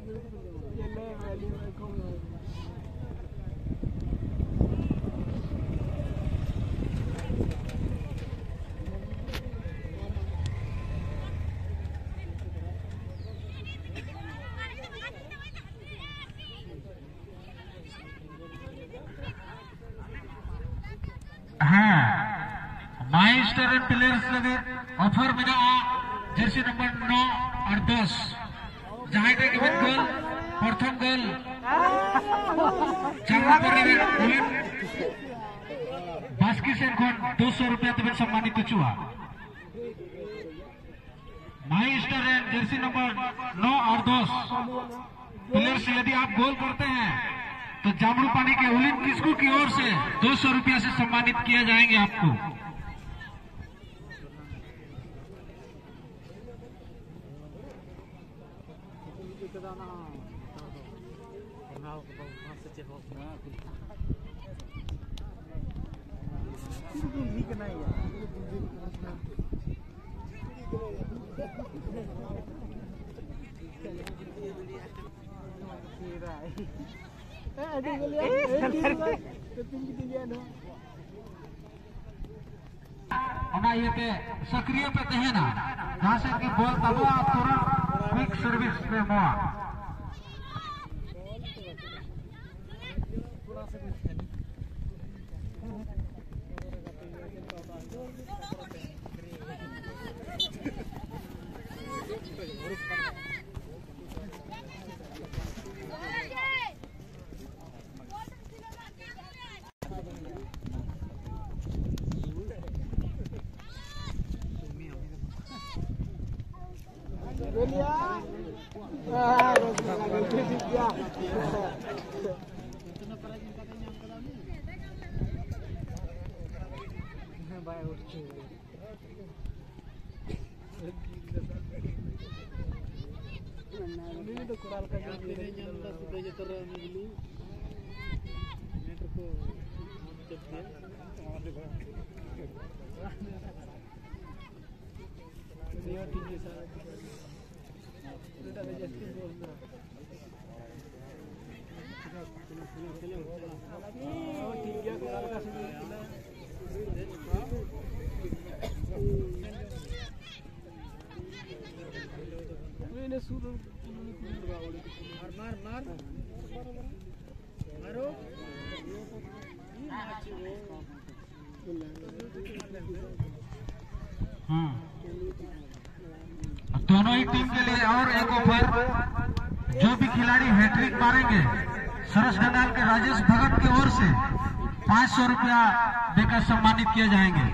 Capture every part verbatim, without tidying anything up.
हाँ, Mahi star players लगे offer मेरा जर्सी नंबर नौ और दस जहां के गिवन गोल प्रथम गोल चांगला पर बास्की से दो सौ रुपया तब सम्मानित चुआ। माही स्टार जर्सी नंबर नौ और दस प्लेयर्स यदि आप गोल करते हैं तो जामरू पानी के ओलंपिक स्कूल की ओर से दो सौ रुपया से सम्मानित किया जाएंगे आपको। सक्रिय पे तहना जहाँ से कि बॉल तबा तुरंत क्विक सर्विस पे मुआ मार मार मारो दोनों ही टीम के लिए और एक ऑफर, जो भी खिलाड़ी हैट्रिक मारेंगे सरस दंगाल के राजेश भगत की ओर से पांच सौ रुपया देकर सम्मानित किए जाएंगे।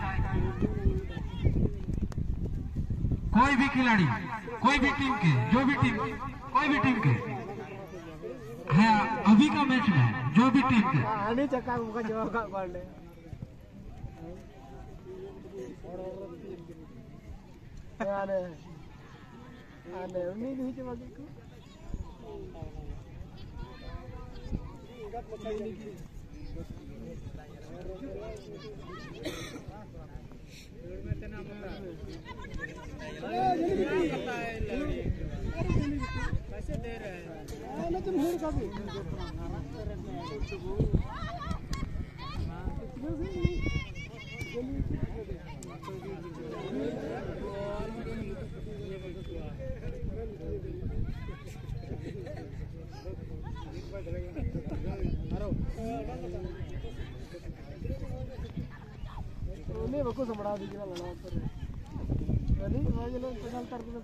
कोई भी खिलाड़ी, कोई भी टीम के, जो भी टीम, कोई भी टीम के है अभी का मैच में, जो भी टीम के कैसे दे रहे हैं बको समड़ा दीजिए ना लड़ा पर यदि वो लोग पचास तार को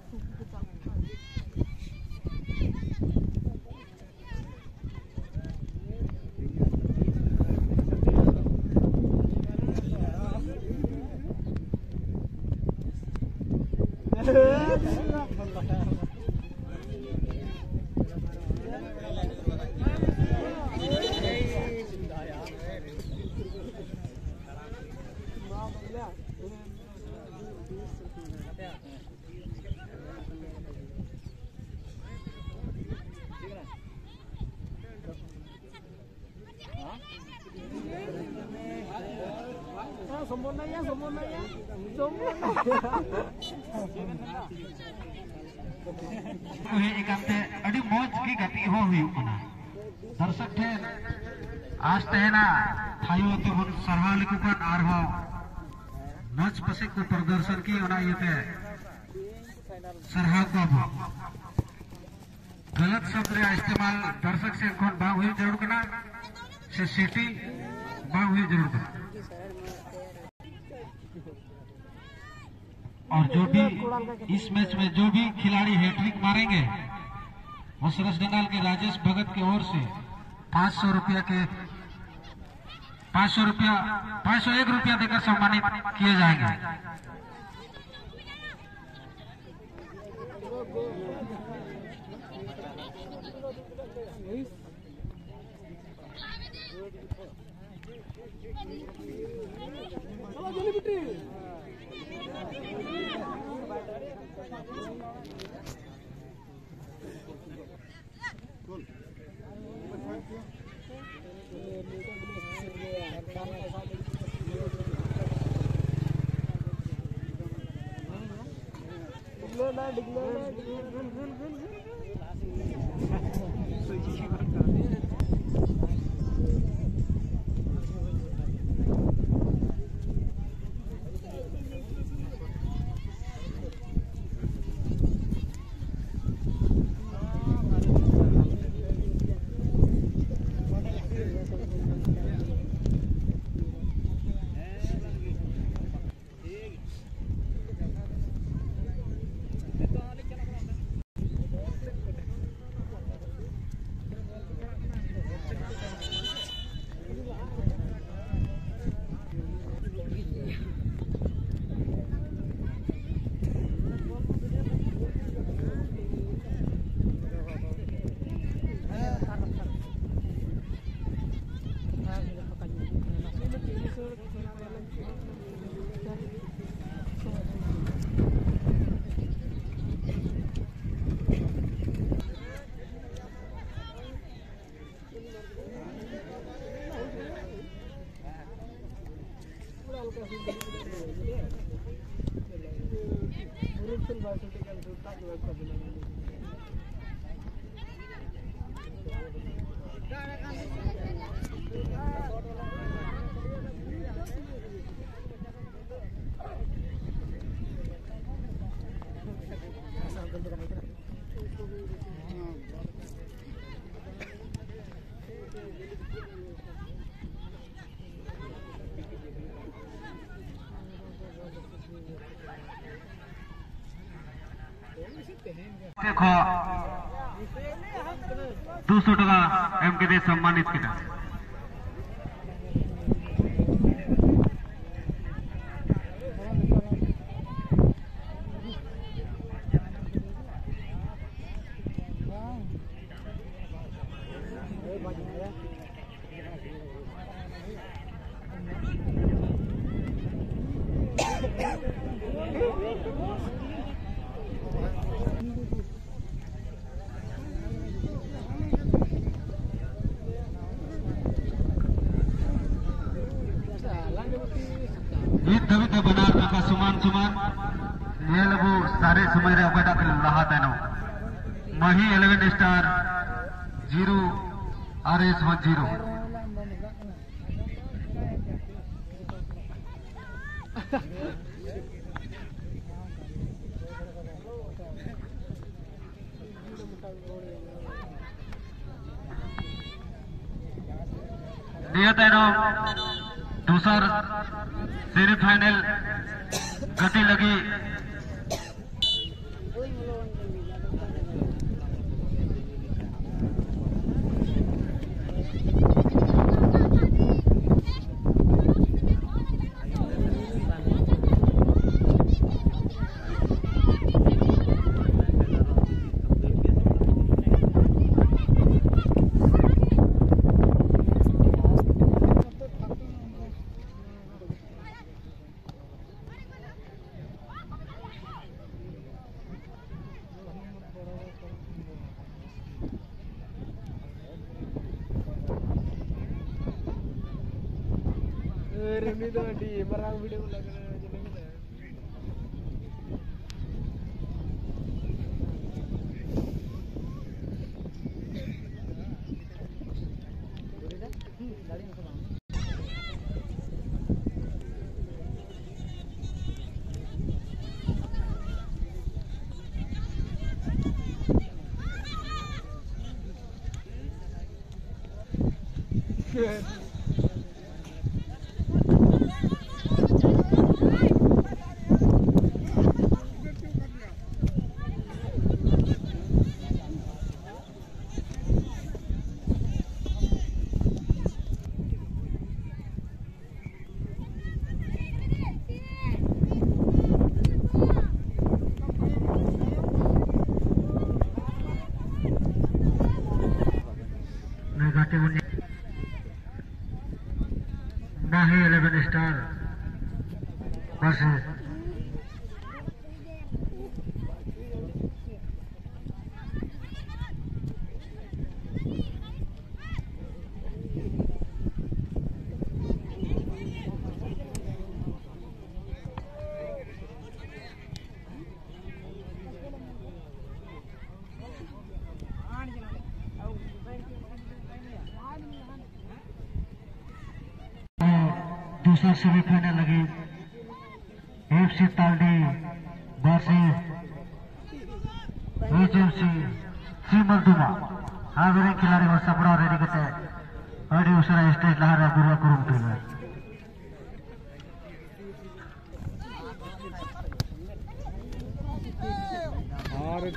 sombong ya, sombong ya, sombong. Ini ikan teh, adi moj hockey गति हो हुई कना दर्शक थे आज तहना थायो तो बन सरहा लेको kan arho मच पसे को प्रदर्शन की ओना येते सरहा को गलत शब्द रे इस्तेमाल दर्शक से कौन बाग हुई जरूर करना से सिटी बाग हुई जरूर करना। और जो भी इस मैच में जो भी खिलाड़ी हैट्रिक मारेंगे वो सरस दंगाल के राजेश भगत की ओर से पाँच सौ रुपया के पाँच सौ रुपया पाँच सौ एक रुपया देकर सम्मानित किए जाएंगे। देखो दो सौ टका एम के दे सम्मानित किया। दवित बना का सुमान सुमान ये लोगो सारे समय रे अपना के रहा था नो Mahi eleven star zero R S one zero नियत है नो दूसरा सेमीफाइनल गति लगी di merang video lagi Mahi eleven star versus दूसरा सेमीफाइनल लगी एफसी तालडी वर्सेस एजेंसी सीमलदुमा हावेरे खिलाड़ी को सपड़ा रेडी करते अड़ी उसरा स्टेज लहरा गुरुवा कुरुम टीम और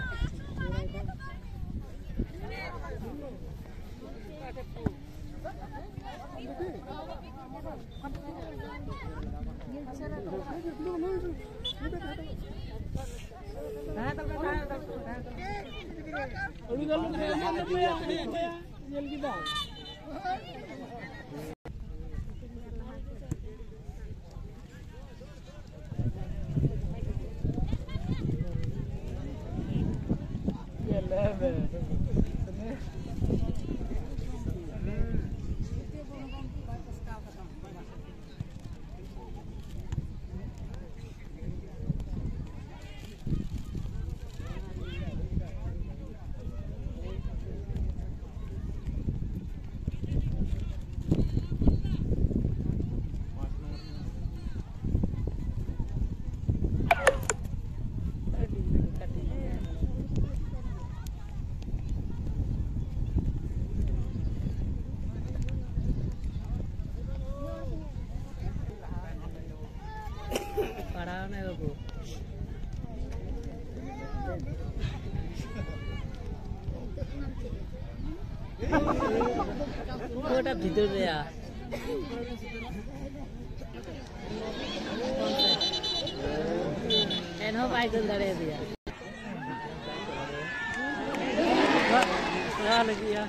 ওটা ভিতরে দেয়া এনও বাইকল দাঁড়িয়ে দিয়া না লাগিয়া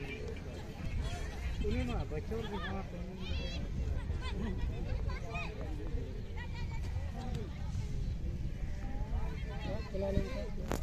তুমি না বচ্চর বিভাগ